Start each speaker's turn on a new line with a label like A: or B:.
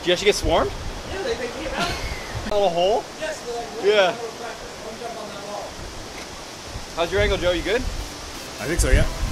A: Did you actually get swarmed?
B: Yeah, they came out.
A: A little hole?
B: Yes, they're like,
A: yeah.
B: One jump on that wall.
A: How's your angle, Joe? You good?
C: I think so, yeah.